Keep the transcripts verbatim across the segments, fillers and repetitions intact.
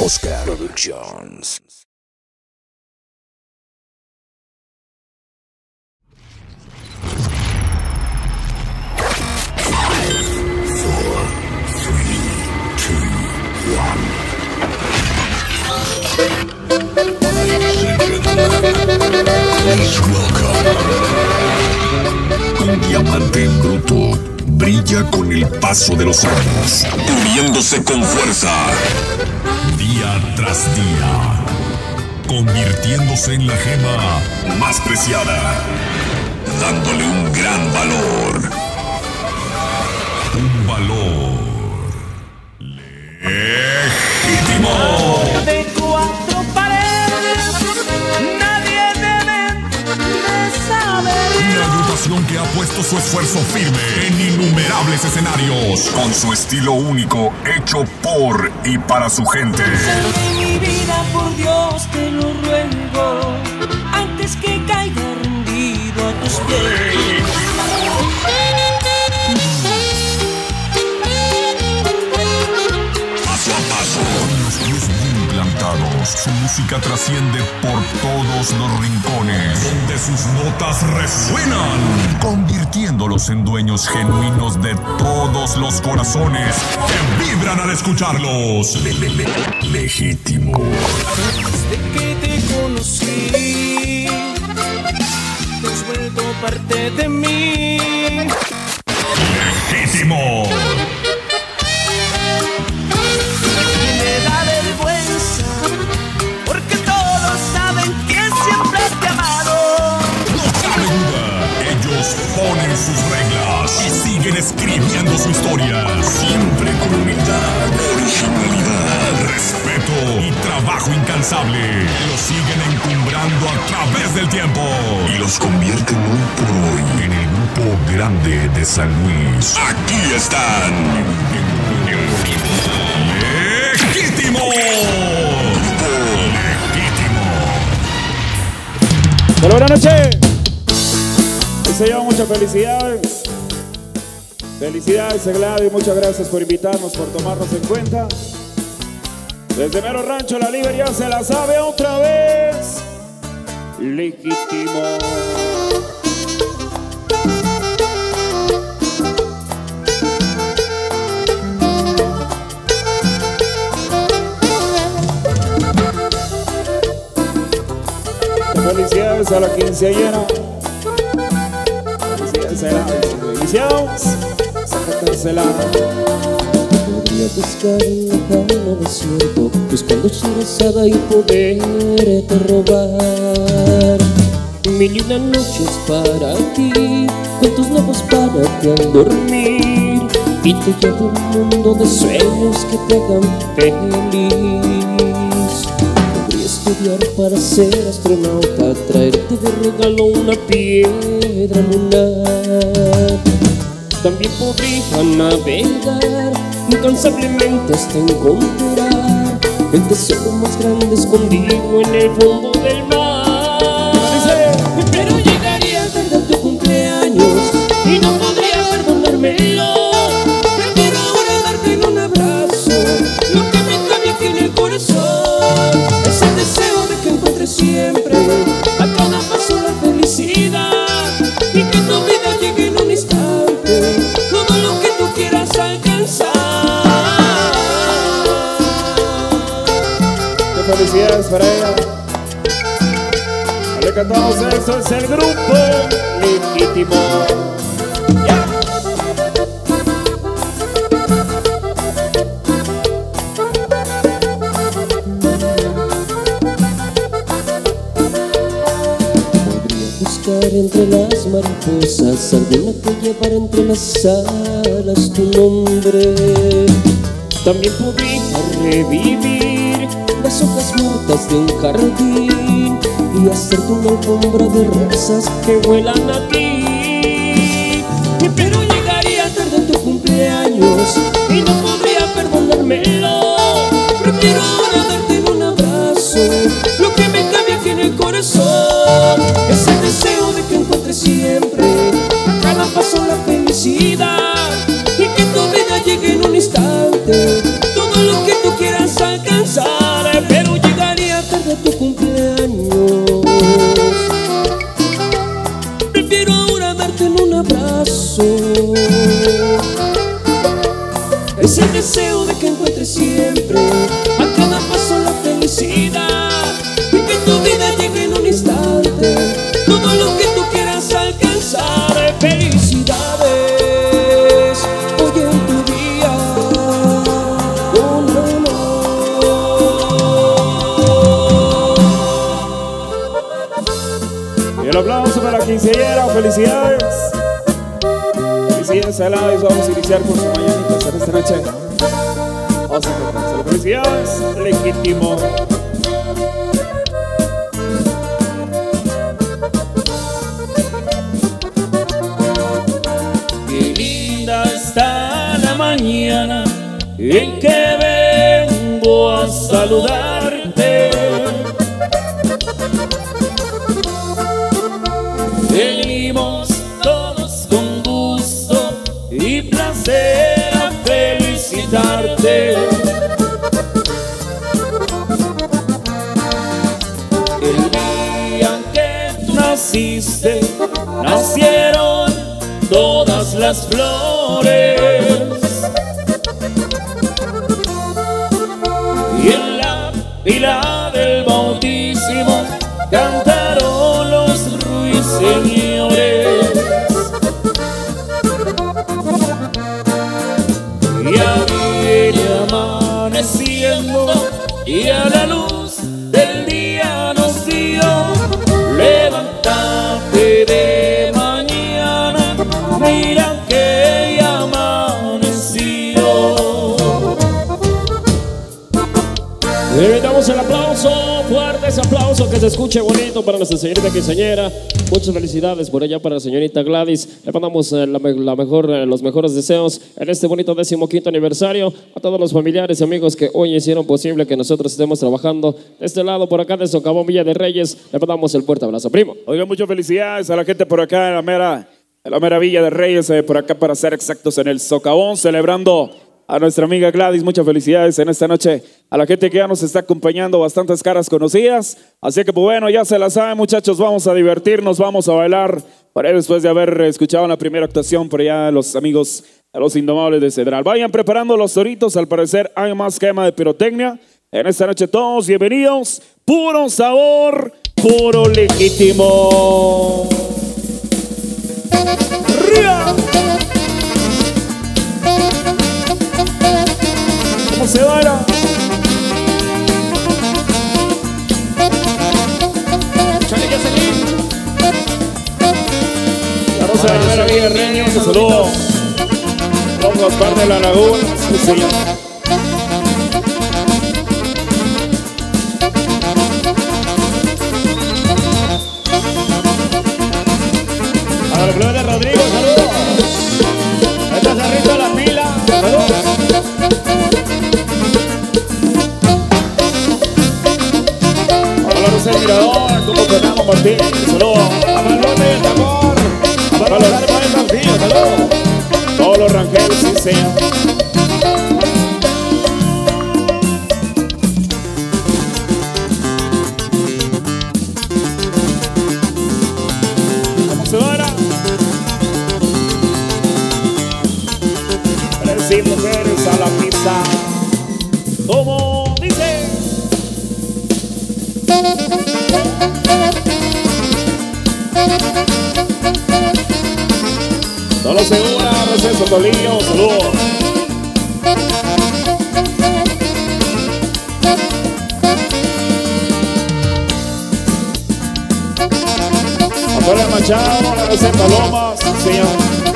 Oscar Productions. Un diamante en bruto brilla con el paso de los años, puliéndose con fuerza, día tras día, convirtiéndose en la gema más preciada, dándole un gran valor. Un valor legítimo. De cuatro paredes, nadie debe de saber. Una agrupación que ha puesto su esfuerzo firme en innumerables escenarios, con su estilo único, hecho por y para su gente. Salve mi vida, por Dios te lo ruego, antes que caiga rendido a tus pies. Su música trasciende por todos los rincones, donde sus notas resuenan, convirtiéndolos en dueños genuinos de todos los corazones que vibran al escucharlos. Le, le, le, legítimo. Desde que te conocí, te has vuelto parte de mí. Legítimo. Ponen sus reglas y siguen escribiendo su historia, siempre con humildad, originalidad, respeto y trabajo incansable. Los siguen encumbrando a través del tiempo y los convierten hoy por hoy en el grupo grande de San Luis. Aquí están. ¡Legítimo! ¡Legítimo! Hola, buenas noches. Se lleva muchas felicidades. Felicidades, Gladio, muchas gracias por invitarnos, por tomarnos en cuenta. Desde Mero Rancho, la Libre ya se la sabe otra vez. Legítimo. Felicidades a la quinceañera. Iniciamos, sácatela. Podría buscar en lejano desierto, buscando Sherazada y poderte robar mil y una noches para ti, cuentos nuevos para ti al dormir, y te llevo un mundo de sueños que te hagan feliz. Podría estudiar para ser astronauta, traerte de regalo una piedra lunar. También podría navegar incansablemente hasta encontrar el tesoro más grande escondido en el fondo del mar. Pero llegaría tarde a tu cumpleaños y no podría perdonármelo. Prefiero ahora darte un abrazo, lo que me cabe aquí en el corazón es el deseo de que encuentres siempre a cada paso la felicidad, y que tu vida llegue en un instante todo lo que tú quieras alcanzar. Qué felicidades para ella. Le cantamos, eso es el grupo Legítimo. Yeah. Entre las mariposas, alguna que llevar entre las alas tu nombre. También podría revivir las hojas muertas de un jardín y hacerte una alfombra de rosas que vuelan a ti. Pero llegaría tarde a tu cumpleaños y no podría perdonármelo. Prefiero ahora darte un abrazo, lo que me cabe aquí en el corazón es el deseo de que encuentres siempre a cada paso la felicidad, y que tu vida llegue en un instante todo lo que tú quieras alcanzar. quinceañera, felicidades. Felicidades a Gladys, vamos a iniciar con sus mañanitas en esta noche. Vamos a comenzar. Felicidades, legítimo. Qué linda está la mañana en que vengo a saludarte. Venimos todos con gusto y placer a felicitarte. El día en que tú naciste, nacieron todas las flores. Y en la pila del bautismo cantaron los ruiseñores. Ya viene amaneciendo y a la luz del día nos dio. Levántate de mañana, mira que ya amaneció. Le damos el aplauso, fuerte ese aplauso, que se escuche bonito para nuestra señorita quinceañera. Muchas felicidades por allá para la señorita Gladys. Le mandamos eh, la, la mejor, eh, los mejores deseos en este bonito decimoquinto aniversario. A todos los familiares y amigos que hoy hicieron posible que nosotros estemos trabajando de este lado, por acá de Socavón, Villa de Reyes. Le mandamos el fuerte abrazo, primo. Oigan, muchas felicidades a la gente por acá en la mera, en la mera Villa de Reyes, eh, por acá para ser exactos en el Socavón, celebrando a nuestra amiga Gladys. Muchas felicidades en esta noche a la gente que ya nos está acompañando, bastantes caras conocidas. Así que pues bueno, ya se la saben, muchachos, vamos a divertirnos, vamos a bailar. Para él, después de haber escuchado la primera actuación por allá los amigos de los Indomables de Cedral. Vayan preparando los toritos, al parecer hay más quema de pirotecnia. En esta noche todos bienvenidos, puro sabor, puro legítimo. ¡Ría! ¿Cómo se baila? Chale, ya salí. La Rosa de Primera Villa de Reyes, un saludo. Don Gaspar de la Laguna, sí, señor. A los plebes de Rodrigo, saludos. Esta se arriba la pila, saludos. El Mirador, como Fernando Martín, saludos. A Malone, el amor. A Malone, el Martín, saludos. Todos los ranqueros, sí, señor. ¿Cómo se va? Tres y mujeres a la pista. ¿Cómo dice? Solo segura, Receso Tolillo, saludos. Antonio Machado, la receta Lomas, señor.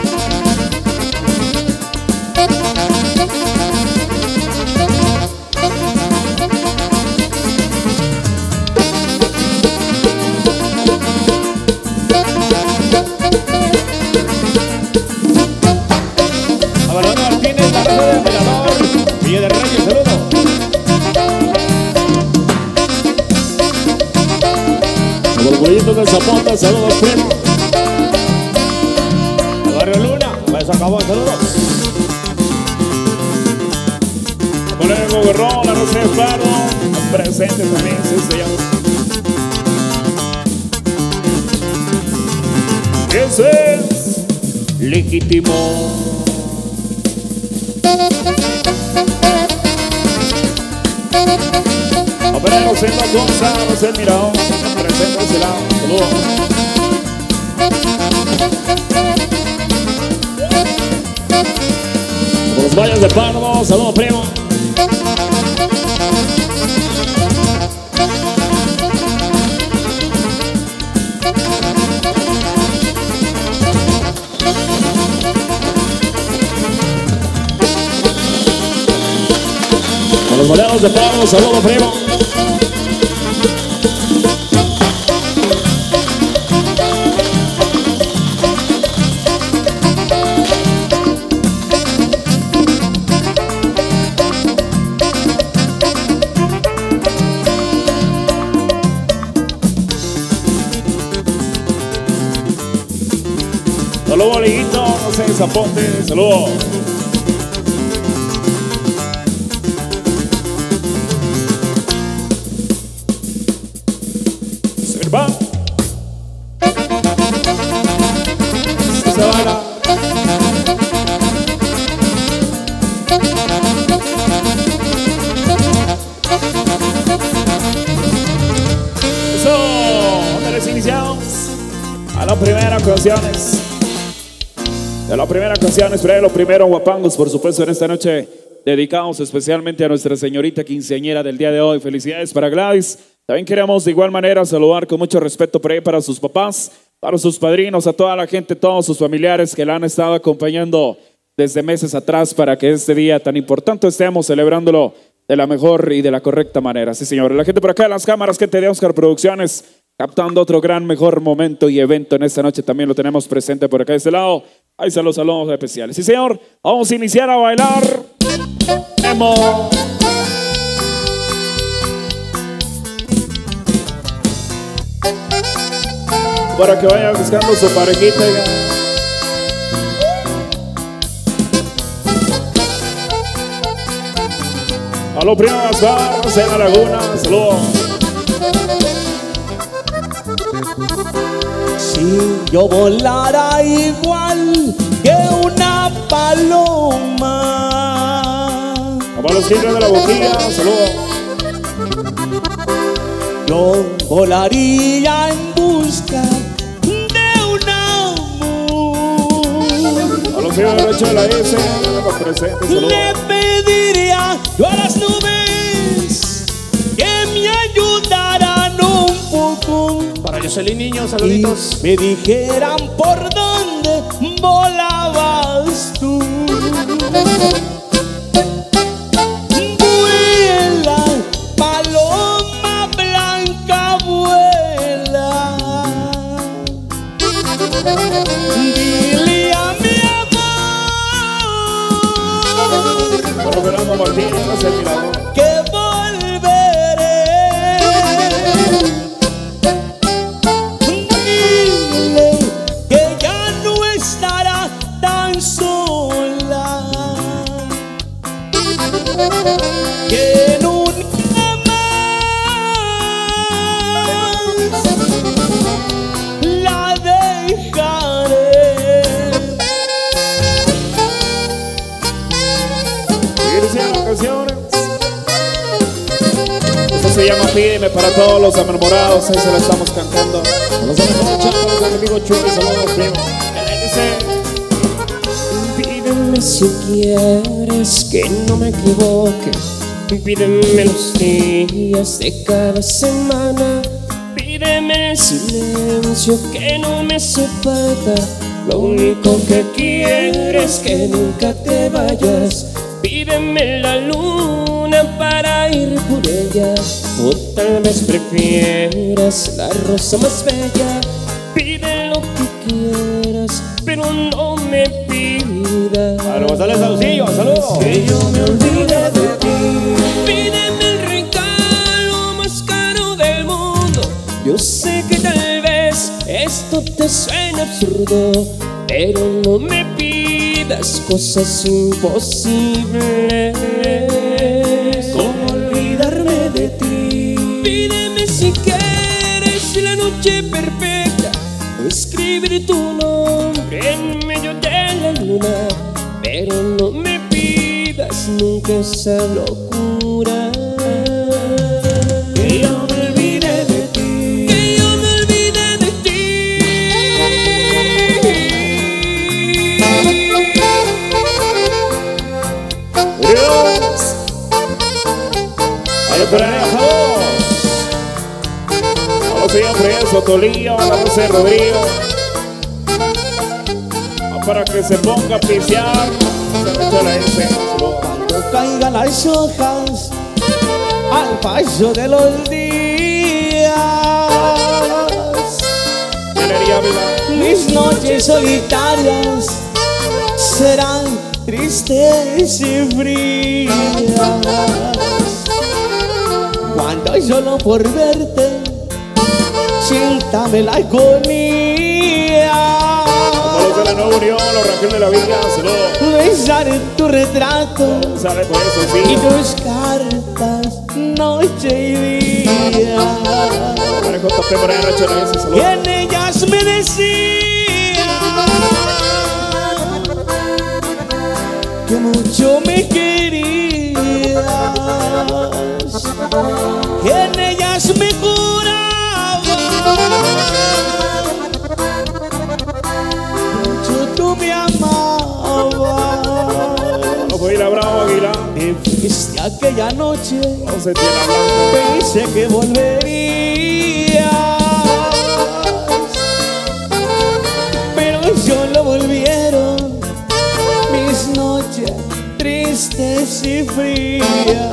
Villa de Reyes, saludos. A los bollitos del Zapote, saludos, primo. A Barrio Luna, para eso acabó, saludos. A Poner Gobernó, la Rosa de Faro, presente también, sí, señor. Eso es legítimo. Operero Sendo González, el Mirón, presente ese lado, saludos. Por los valles de Pardo, saludos, primo. Los modelos de Pablo, saludos, primo. Saludos, Liguito, no sé, Zapote, saludos. Sirva. Se va. Eso, ¿dónde les iniciamos? A la primera canciones. De la primera canción, esperé lo primero, guapangos, por supuesto, en esta noche dedicados especialmente a nuestra señorita quinceañera del día de hoy. Felicidades para Gladys. También queremos de igual manera saludar con mucho respeto por ahí para sus papás, para sus padrinos, a toda la gente, todos sus familiares que la han estado acompañando desde meses atrás para que este día tan importante estemos celebrándolo de la mejor y de la correcta manera. Sí, señor. La gente por acá en las cámaras, gente de Oscar Producciones, captando otro gran, mejor momento y evento en esta noche. También lo tenemos presente por acá de este lado. Ahí están los saludos especiales. Sí, señor. Vamos a iniciar a bailar. ¡Emo! Para que vayan buscando su parejita. A los primas barros en la laguna. Saludos. Si yo volara igual que una paloma, Vamos a los tigres de la boquilla, saludos. yo volaría en busca de un amor. A los tigres derecho de la S, los presentes, saludos. Le pediría yo a las nubes que me ayudaran un poco. Para Jocelyn Niño, saluditos. Y me dijeran por dónde volabas tú. Vuela, paloma blanca, vuela. Dile a mi amor Bueno, Fernando Martínez, el mirador. que volveré. Dile que ya no estará tan sola, que nunca más la dejaré. Iniciando canciones. Esto se llama Pídeme para todos los enamorados. Ahí se la estamos cantando. Los enamorados, los enemigos chulos, saludos, primo. Pídeme si quieres que no me equivoque. Pídeme los días de cada semana. Pídeme el silencio que no me hace falta. Lo único que quiero es que nunca te vayas. Pídeme la luna para ir por ella. O tal vez prefieras la rosa más bella. Pide lo que quieras, pero no me pidas A los González Saucillo, saludos. que yo me olvide de ti. Pídeme el regalo más caro del mundo. Yo sé que tal vez esto te suena absurdo, pero no me pidas cosas imposibles, como olvidarme de ti. Pídeme si quieres la noche perfecta, o escribir tu nombre en medio de la luna, pero no me pidas nunca esa locura. Que yo me olvide de ti, que yo me olvide de ti. Dios. A los parejados. A los siempre Sotolillo, a la José Rodrigo. Para que se ponga a pisear. Se me echa la S, saludos. Cuando caigan las hojas al paso de los días. Mis noches solitarias serán tristes y frías, cuando solo por verte sienta melancolía. Como los de la Nueva Unión, los Rangel de la Villa, saludos. Besar en tu retrato Sale por eso, sí. y tus cartas noche y día, Para J P por ahí, Rancho de la S, y saludos. en ellas me decían que mucho me querías, que en ellas me jurabas que mucho tú me amabas. No fue la Bravo Aguilar. Me fuiste aquella noche, No se tiene hablando. pensé que volverías, pero solo volvieron mis noches tristes y frías.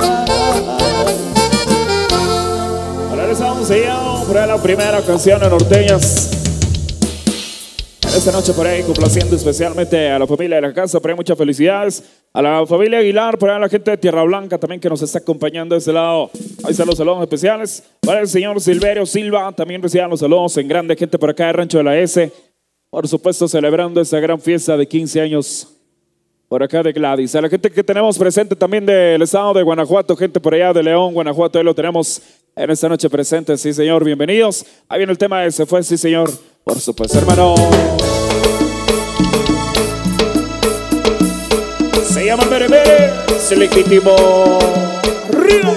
Ahora les vamos sellado por ahí la primera canción de Norteñas. Esta noche por ahí complaciendo especialmente a la familia de la casa, por ahí muchas felicidades. A la familia Aguilar, por ahí a la gente de Tierra Blanca también que nos está acompañando de este lado. Ahí están los saludos especiales. Para el señor Silverio Silva, también reciban los saludos en grande. Gente por acá de Rancho de la S. Por supuesto, celebrando esta gran fiesta de quince años por acá de Gladys. A la gente que tenemos presente también del estado de Guanajuato, gente por allá de León, Guanajuato, ahí lo tenemos en esta noche presente. Sí, señor, bienvenidos. Ahí viene el tema de Se Fue, sí, señor. Por supuesto, hermano. Se llama Mere Mere, es legítimo. ¡Arriba!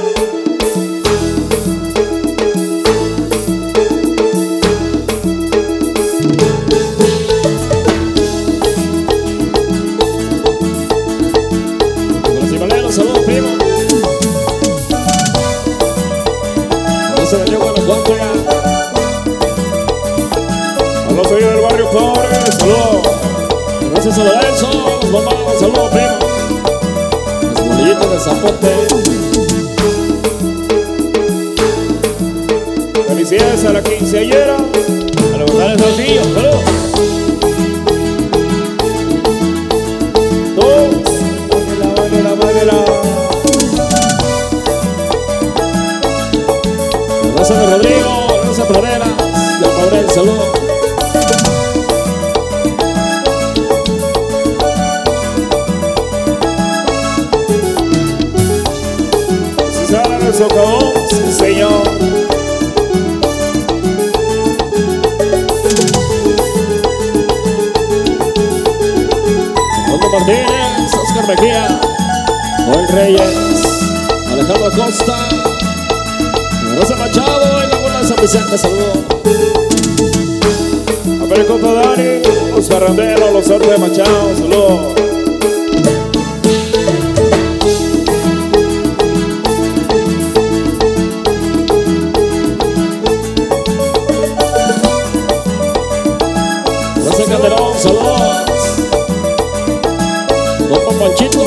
Saludos, primo. No se dañó Guanajuato ya. A los oídos del barrio pobre, saludos. Gracias a Lorenzo, los mamás, saludos, primo. Los bolillitos de Zapote. Felicidades a la quinceañera. A los González Rocío, saludos. Todos. La madera. Rosa de Rodrigo, Rosa Praderas, del Paurel, saludos. Si sale de Socavón, sí, señor. Fernando Martínez, Oscar Mejía, Joel Reyes, Alejandro Acosta, Rosa Machado y Laguna de San Vicente, saludos. Americota Dani, los Barranderos, los Hortos de Machado, saludos. Rosa Calderón, saludos. Don Panchito.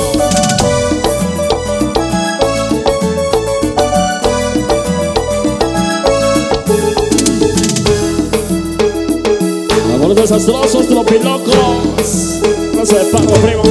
Los desastrosos tropilocos. No se pago, primo.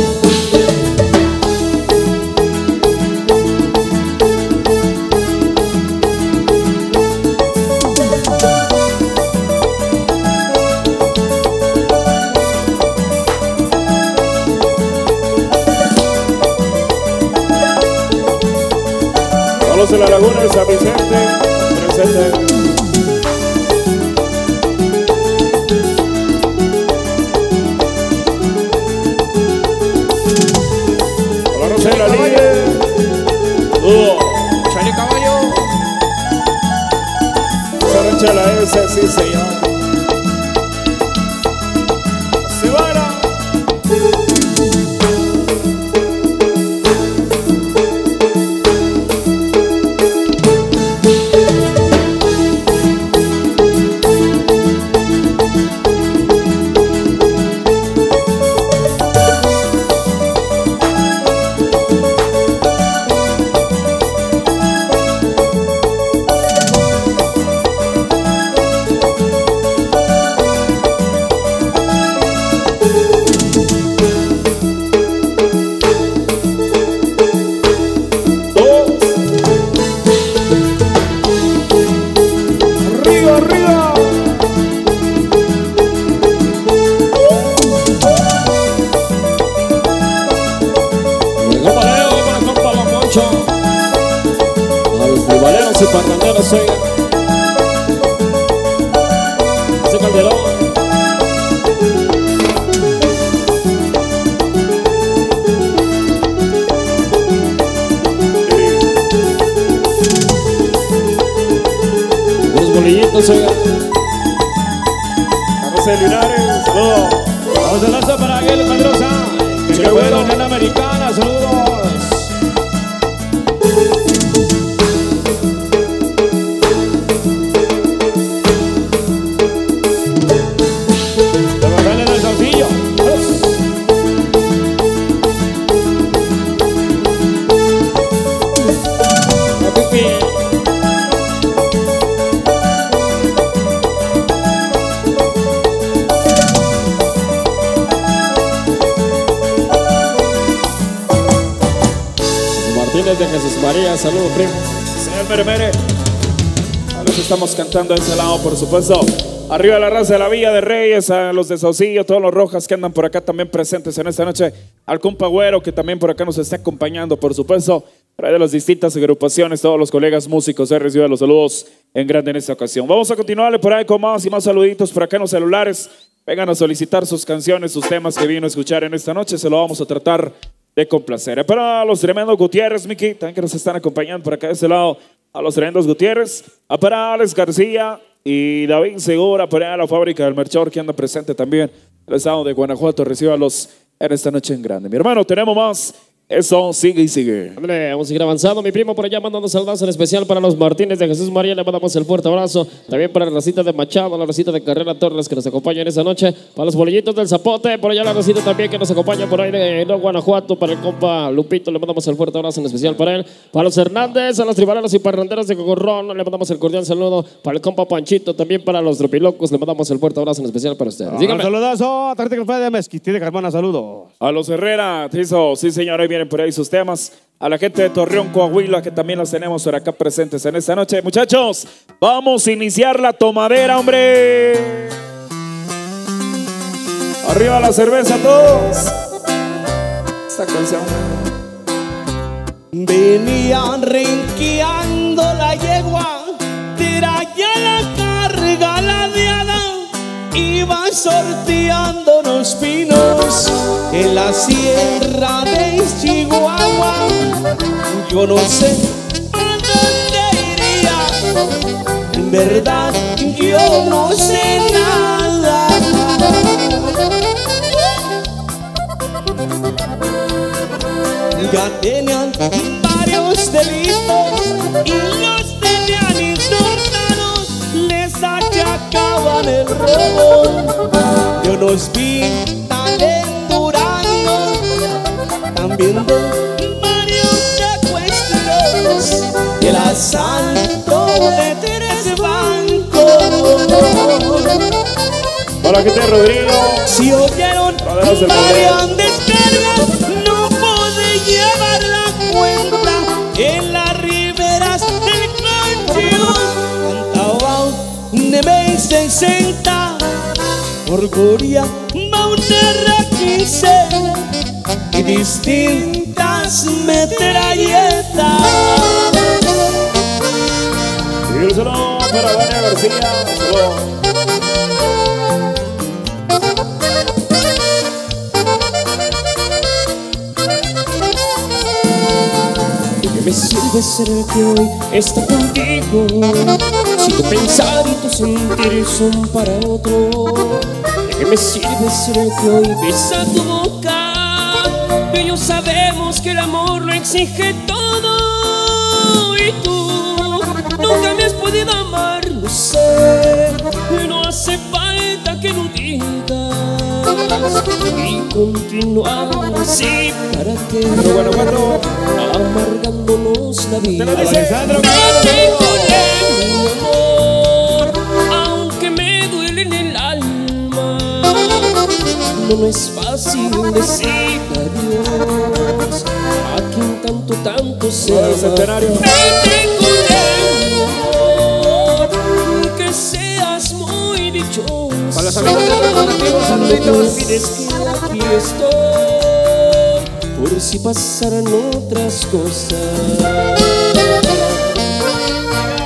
A los de la Laguna de San Vicente, presente. En la línea. Uh. Chale Caballo. Se rancha la S, sí señor. Se va. y parranderos, oiga. Ese Calderón. Los bolillitos, oiga. Vamos a Linares, saludos. Vamos a lanzar para Ángel Pedrosa. Que bueno, Unión Americana, saludos. De Jesús María, saludos, primo. Señor Mere Mere, a los estamos cantando de ese lado, por supuesto. Arriba la raza de la Villa de Reyes, a los de Saucillo, todos los rojas que andan por acá también presentes en esta noche. Al compa Güero, que también por acá nos está acompañando, por supuesto. Para de las distintas agrupaciones, todos los colegas músicos, he recibido los saludos en grande en esta ocasión. Vamos a continuarle por ahí con más y más saluditos por acá en los celulares. Vengan a solicitar sus canciones, sus temas que vino a escuchar en esta noche, se lo vamos a tratar de complacer. Para los tremendos Gutiérrez, Miki, también que nos están acompañando por acá de este lado, a los tremendos Gutiérrez, a para Alex García y David Segura, para la fábrica del Merchor que anda presente también, el estado de Guanajuato, recíbalos en esta noche en grande. Mi hermano, tenemos más. Eso sigue y sigue. Hombre, vamos a seguir avanzando. Mi primo por allá mandando saludos en especial para los Martínez de Jesús María. Le mandamos el fuerte abrazo. También para la racita de Machado, la racita de Carrera Torres que nos acompaña en esa noche. Para los bolillitos del Zapote, por allá la racita también que nos acompaña por ahí de no, Guanajuato. Para el compa Lupito le mandamos el fuerte abrazo en especial para él. Para los Hernández, a los tribaleros y parranderos de Cogorrón le mandamos el cordial saludo. Para el compa Panchito, también para los Tropilocos le mandamos el fuerte abrazo en especial para ustedes. Dígame. Un saludazo a Tarjeta que fue de Mezquití de Carmona, saludos. A los Herrera, Tizo, sí señor, ahí vienen por ahí sus temas. A la gente de Torreón, Coahuila, que también las tenemos por acá presentes en esta noche. Muchachos, vamos a iniciar la tomadera, hombre. Arriba la cerveza todos. Esta canción. Venían renqueando la yegua, traía la carga ladeada, iba sorteando los pinos en la sierra de Chihuahua. Yo no sé a dónde iría, en verdad yo no sé nada. Ya tenían varios delitos y los tenían internados, les achacaban el robo. Yo los vi tan en Durango, también de varios secuestros y el asalto de tres bancos. Hola, gente de Rodrigo. Si oyeron varias descargas, no pude llevar la cuenta en las riberas del canción. Cantaba un M sesenta, Orguria, Maunera quince y distintas metralletas. Y un saludo para Vania García. Saludos. ¿De qué me sirve ser el que hoy está contigo si tu pensar y tu sentir son para otro? ¿De qué me sirve ser el que hoy besa tu boca? Ellos sabemos que el amor lo exige todo y tú nunca me has podido amar, lo sé, y no hace falta que lo digas y continuar así para que Pero bueno, bueno. amargándonos la vida. Alessandro Vete con él, mi amor, aunque me duele en el alma. No, no es fácil decir adiós a quien tanto, tanto se Bueno, ama. Centenario. Vete con él, mi amor, que seas muy dichoso. Para los amigos de los donativos, saluditos. No olvides que aquí estoy por si pasaran otras cosas.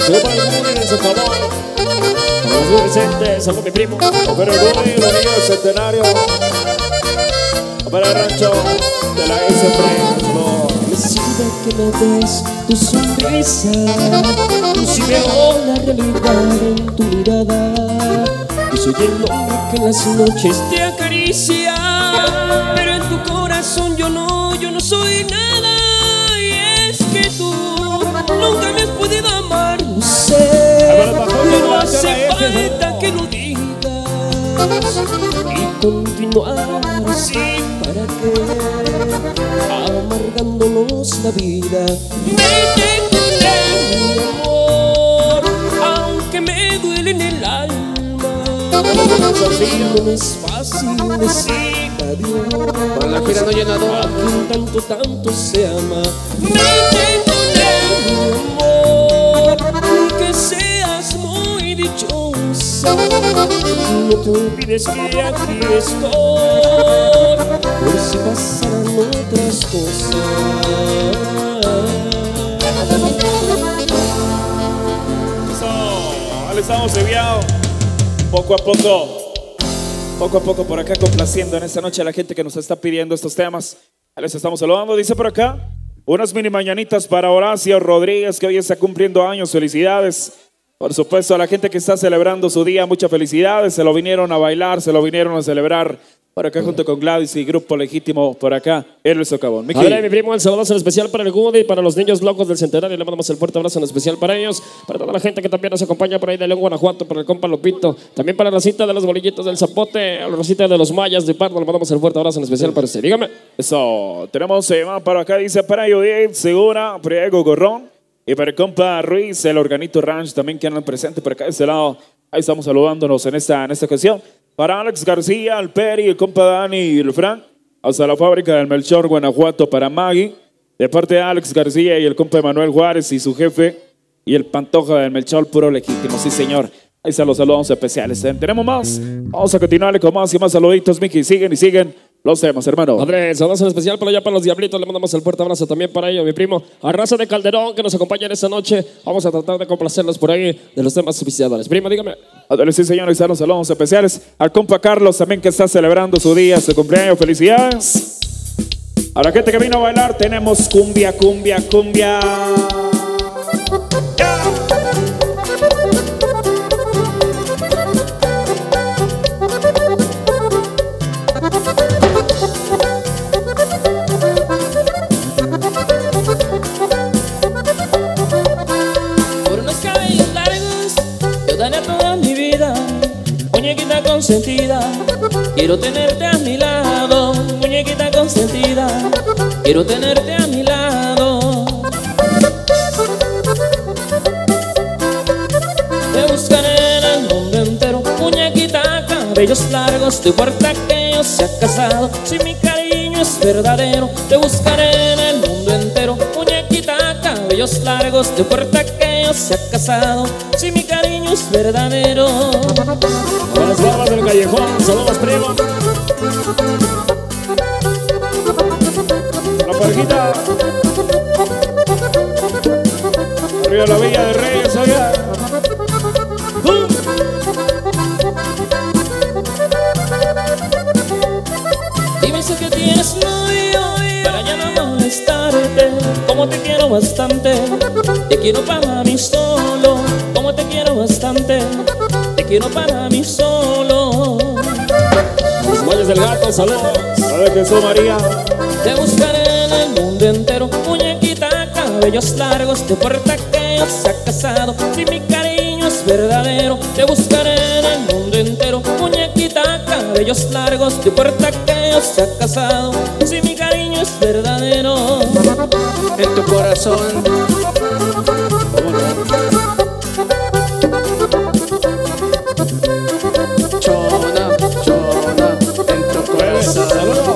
Saludos para el Guri del Socavón. Saludos muy presentes. Saludos mi primo. Para el Guri, los niños del Centenario. Para el rancho de la S Fresno. Decide que me des tu sonrisa. Tú sí veo la realidad en tu mirada. Yo soy el hombre que en las noches te acaricia, pero en tu corazón yo no, yo no soy nada. Y es que tú nunca me has podido amar. No sé, pero no hace falta que lo digas y continuar así. ¿Para qué? Amargándonos la vida. Vete con mi amor, aunque me duele en el alma. No es fácil decir adiós. Para la gira no llenador. A quien tanto, tanto se ama. Vete con mi amor, que seas muy dichosa. No te olvides que aquí estoy, por si pasaran otras cosas. Eso, le estamos enviados poco a poco, poco a poco por acá complaciendo en esta noche a la gente que nos está pidiendo estos temas. Les estamos saludando, dice por acá, unas mini mañanitas para Horacio Rodríguez, que hoy está cumpliendo años. Felicidades. Por supuesto, a la gente que está celebrando su día, muchas felicidades. Se lo vinieron a bailar, se lo vinieron a celebrar. Por acá junto con Gladys y Grupo Legítimo, por acá, el Socavón. A ver, mi primo, el saludo en especial para el Woody, para los niños locos del Centenario. Le mandamos el fuerte abrazo en especial para ellos. Para toda la gente que también nos acompaña por ahí de León, Guanajuato, para el compa Lopito. También para la Rosita de los Bolillitos del Zapote, a la Rosita de los Mayas de Pardo. Le mandamos el fuerte abrazo en especial para usted. Dígame. Eso, tenemos eh, para acá, dice para Judith Segura, Priego Gorrón. Y para el compa Ruiz, el Organito Ranch, también que andan presentes por acá de este lado. Ahí estamos saludándonos en esta, en esta ocasión. Para Alex García, el Peri, el compa Dani y el Frank. Hasta la fábrica del Melchor, Guanajuato, para Maggie. De parte de Alex García y el compa Manuel Juárez y su jefe. Y el Pantoja del Melchor, puro legítimo, sí señor. Ahí están los saludos especiales. ¿Tenemos más? Vamos a continuarle con más y más saluditos, Miki. Siguen y siguen los temas, hermano. Padre, saludos en especial para allá para los Diablitos. Le mandamos el fuerte abrazo también para ellos, mi primo. A Raza de Calderón, que nos acompañan esta noche. Vamos a tratar de complacerlos por ahí de los temas oficiadores. Primo, dígame. Adele, sí, señor, ahí están los saludos especiales. Al compa Carlos también, que está celebrando su día, su cumpleaños. Felicidades. A la gente que vino a bailar, tenemos cumbia, cumbia, cumbia. Consentida, quiero tenerte a mi lado, muñequita consentida, quiero tenerte a mi lado. Te buscaré en el mundo entero, muñequita, cabellos largos, tu puerta que yo se ha casado, si mi cariño es verdadero. Te buscaré en el mundo entero, muñequita, cabellos largos, tu puerta que yo se ha casado, si mi cariño es verdadero. Con las barbas del callejón, saludos, primo. La parejita. Arriba la Villa de Reyes, allá. ¡Uh! Dime si que tienes novio para ya no molestarte. Como te quiero bastante, te quiero para mí solo. Como te quiero bastante, te quiero para mí solo. Los Mayas del Gato, saludos. Sabe Jesús María. Te buscaré en el mundo entero, muñequita, cabellos largos, de puerta que yo se ha casado, si mi cariño es verdadero. Te buscaré en el mundo entero, muñequita, cabellos largos, de puerta que yo se ha casado, si mi cariño es verdadero. En tu corazón. Chona, chona, en tu corazón.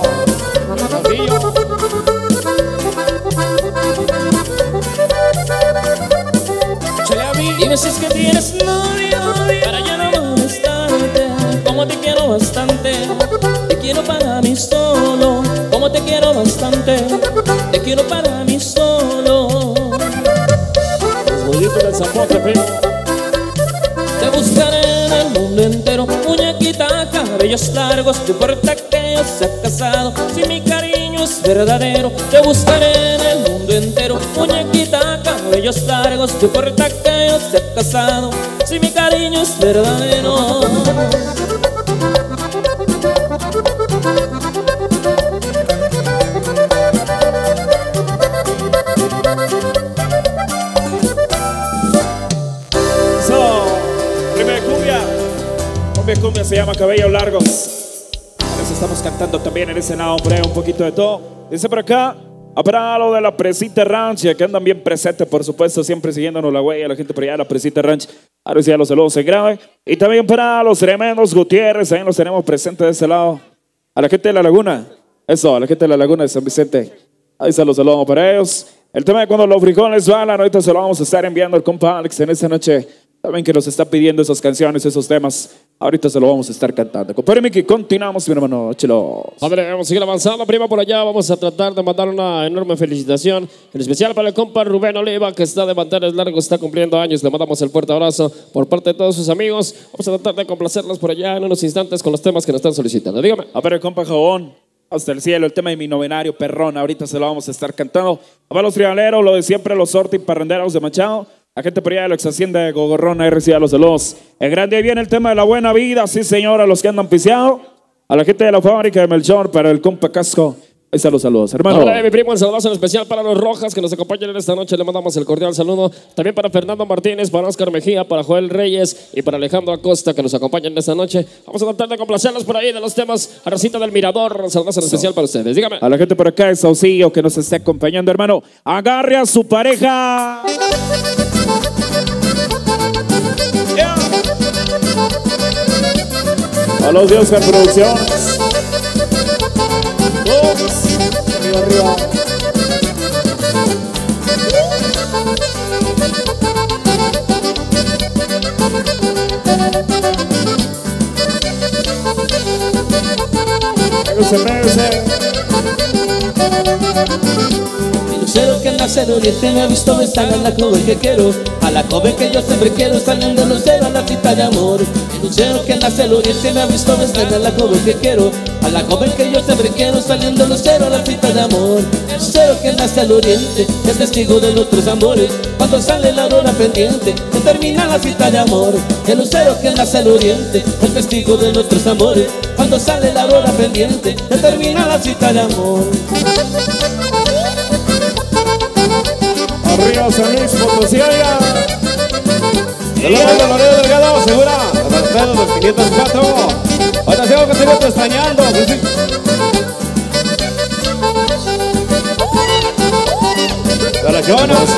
Dime si es que tienes novio para ya no molestarte. Como te quiero bastante, te quiero para mí solo. Como te quiero bastante, te quiero para mí solo. Los Saluditos del zapote, primo. Te buscaré en el mundo entero, muñequita, cabellos largos, no importa que yo sea casado, si mi cariño es verdadero. Te buscaré en el mundo entero, muñequita, cabellos largos, no importa que yo sea casado, si mi cariño es verdadero. Cumbia se llama Cabellos Largos. A veces estamos cantando también en ese lado, hombre, un poquito de todo. Dice por acá, para lo de la Presita Ranch, que andan bien presentes, por supuesto, siempre siguiéndonos la huella, la gente por allá de la Presita Ranch. Ahora sí, a los saludos se graben. Y también para los tremendos Gutiérrez, ahí los tenemos presentes de ese lado. A la gente de la Laguna, eso, a la gente de la Laguna de San Vicente. Ahí se los saludamos para ellos. El tema de cuando los frijoles balan, ahorita se lo vamos a estar enviando al compa Alex en esta noche. Saben que nos está pidiendo esas canciones, esos temas. Ahorita se lo vamos a estar cantando. Compadre Miki, continuamos, mi hermano. Chelo. A ver, vamos a seguir avanzando, prima, por allá. Vamos a tratar de mandar una enorme felicitación, en especial para el compa Rubén Oliva, que está de manteles largos, está cumpliendo años. Le mandamos el fuerte abrazo por parte de todos sus amigos. Vamos a tratar de complacerlos por allá en unos instantes con los temas que nos están solicitando. Dígame. A ver, el compa Jabón, hasta el cielo, el tema de mi novenario perrón. Ahorita se lo vamos a estar cantando. A ver, los trialeros, lo de siempre, los sorte y parranderos de Machado. La gente por allá de la ex hacienda de Gogorrón, ahí recibe los saludos. En grande ahí viene el tema de la buena vida, sí señora, los que andan piseados. A la gente de la fábrica de Melchor, para el compa Casco, ahí están los saludos, hermano. Hola, mi primo, un saludazo en especial para los Rojas que nos acompañan en esta noche. Le mandamos el cordial saludo. También para Fernando Martínez, para Oscar Mejía, para Joel Reyes y para Alejandro Acosta que nos acompañan en esta noche. Vamos a tratar de complacerlos por ahí de los temas. A Rosita del Mirador, un saludazo en especial para ustedes. Dígame. A la gente por acá de Saucillo que nos esté acompañando, hermano. Agarre a su pareja. Yeah. A los de Oscar Producciones. Dos. Arriba, arriba. Se merece. El lucero que nace del oriente me ha visto besar a la joven que quiero, a la joven que yo siempre quiero, saliendo el lucero a la cita de amor. El lucero que nace del oriente me ha visto besar a la joven que quiero, a la joven que yo siempre quiero, saliendo el lucero a la cita de amor. El lucero que nace al oriente es testigo de nuestros amores, cuando sale la aurora pendiente se termina la cita de amor. El lucero que nace al oriente es testigo de nuestros amores, cuando sale la aurora pendiente se termina la cita de amor. Arriba San Luis Potosí, allá. Saludos de Loredo Delgado, segura. Alfredo del quinientos cuatro. Ahora sí, que te estoy extrañando. Relaciones.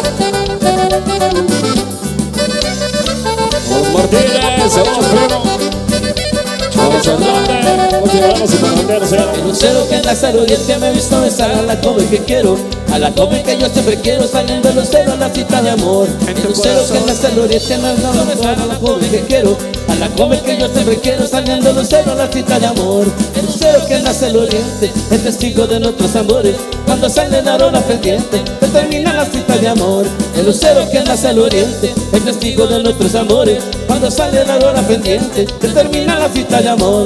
Los Martínez, saludos, primo. Vamos Hernández, motivados y paranderos. El lucero que nace al oriente me ha visto besar a la joven que quiero, a la joven que yo siempre quiero, saliendo el lucero a la cita de amor. El lucero que nace al oriente me ha visto besar a la joven que quiero, a la joven que yo siempre quiero, saliendo el lucero a la cita de amor. El lucero que nace al oriente es testigo de nuestros amores, cuando sale la aurora pendiente se termina la cita de amor. El lucero que nace al oriente es testigo de nuestros amores, cuando sale la aurora pendiente se termina la cita de amor.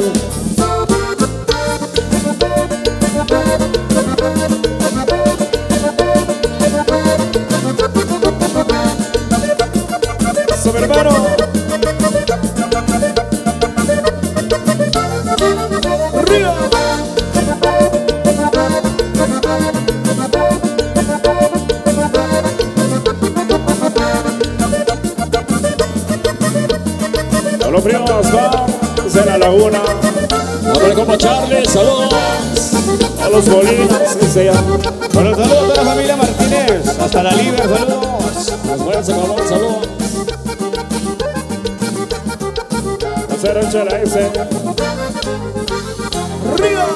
Sobre hermano. Arriba. A los primos vamos en la laguna. A ver, compa Charlie, saludos. A los bolinos, que se llama. Con los saludos de la familia Martínez. Hasta la Libre, saludos. Esfuerzo, cabrón, saludos. Hacer el chela ese. Arriba.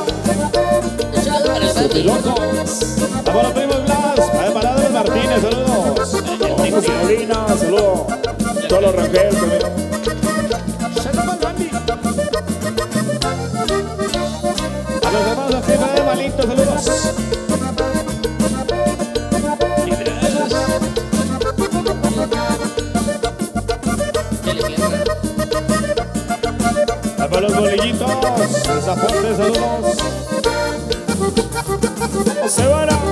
Locos. A los primos Blas. A Parada de los Martínez, saludos. Amigos de Molina, saludos. Todos los Rangel también. A los hermanos de Jefa de Malito, saludos. Para los bolillitos, de Zapote, saludos. Se van a...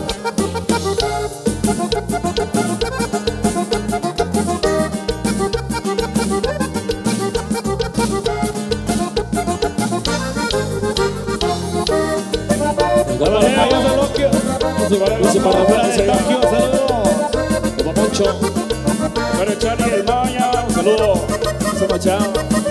Para los payos de Tokio. Dice para afuera de Tokio, saludos. Como Poncho. Para Charlie el Maya, un saludo. Se machado.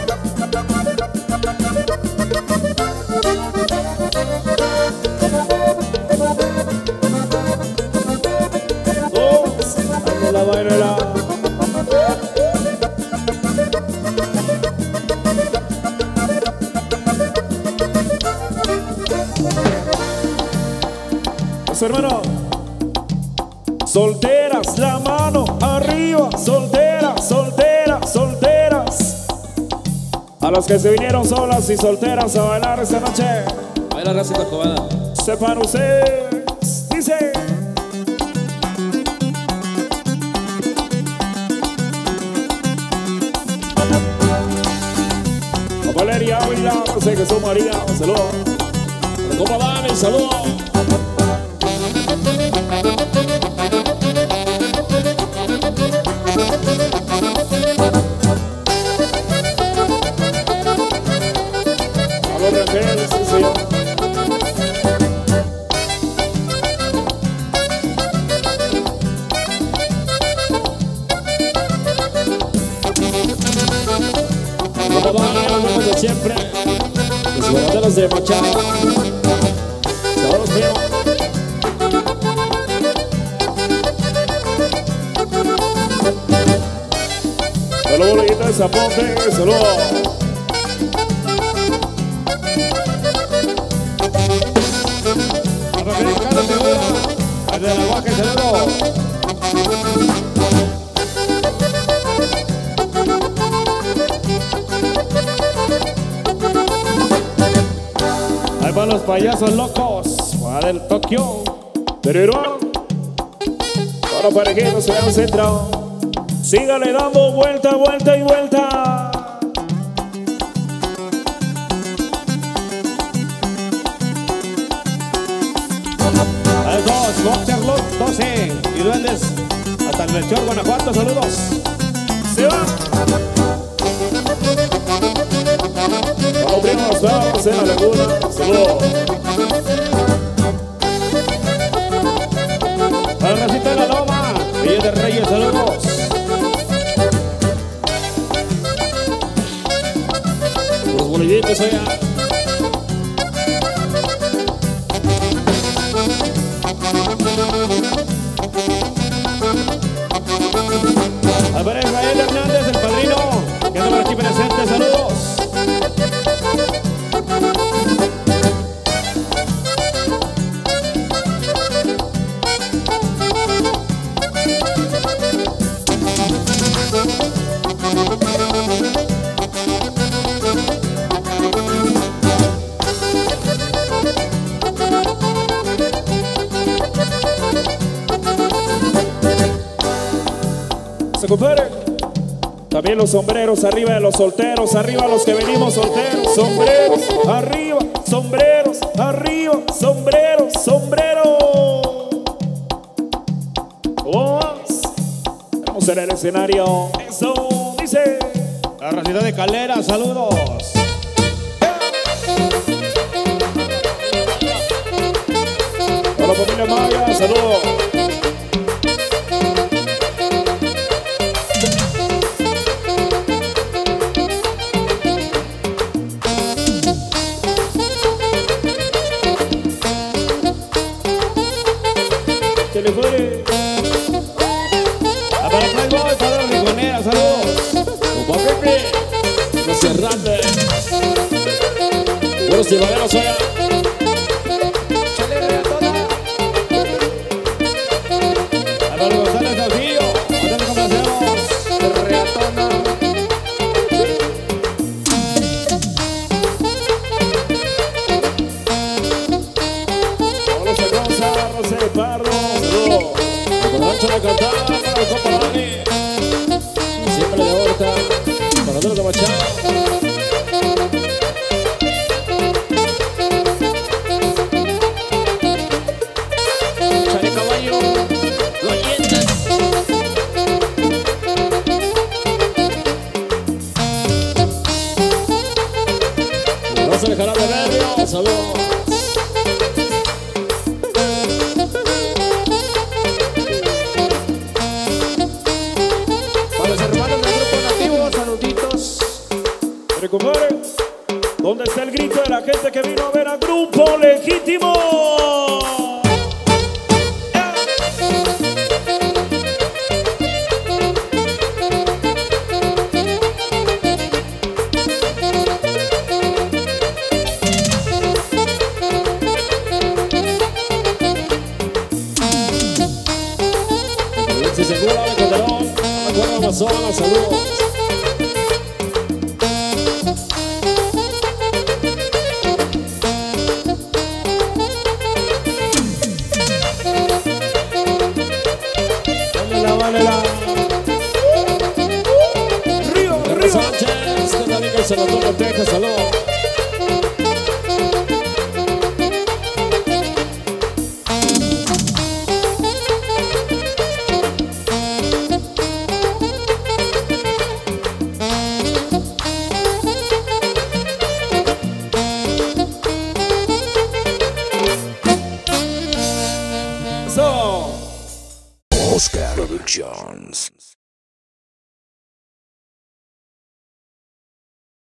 Dos, ande la bailera. Eso, hermano. Solteras, la mano arriba. Solteras, solteras, solteras. A los que se vinieron solas y solteras a bailar esta noche. Baila raza y Corcovada. Sepan ustedes, dice. A Valeria Ávila, no sé que son María, un saludo. La Copa Dani, saludo. A los Rangel, sí, señor. Copa Dani, los mismos de siempre. Los guardaderos de Machado. Saludos, mío. Saludos, bolillita de Zapote, saludos. A Rafael Carlos Segura. Al de la Guaje, saludos. Ahí van los payasos locos. Va del Tokio. Pero para parejitos se han centrado. Sígale dando vuelta, vuelta y vuelta. Hay dos, Boxer Look doce y Duendes. Hasta el Melchor, Guanajuato, saludos. Se va. A los primos, vamos en la laguna. Saludos. A la racita de la Loma. Villa de Reyes, saludos. Los bolillitos allá. A ver, Israel Hernández, el padrino, que anda por aquí presente, saludos. Se compadre. También los sombreros arriba de los solteros, arriba los que venimos solteros. Sombreros arriba, sombreros arriba, sombreros, sombreros. Vamos. Vamos en el escenario. Eso dice. La racita de Calera, saludos. A la familia Maya, saludos. Telefone. A para Playboy, para los Ligonera, saludos. Como Pepe. Los Hernández. Buenos tibaderos allá. A los González Salvillo, ¿dónde nos complacemos? Reatona. Vamos a Rosa, Rosa de Pardo. Saludos. Con Rancho la cantada para el Copa Dani. Siempre de Horta. Para de Machado. de Jarabe Berrio, saludos. Para los hermanos del grupo nativo, saluditos. Mire, compadre, ¿dónde está el grito de la gente que vino a ver a Grupo Legítimo? Si seguro de Calderón, me acuerdo de Amazonas, saludos. Válela, válela. Río, Carlos río. Sánchez, que también en San Antonio, Texas, saludos. Eso. Oscar Productions.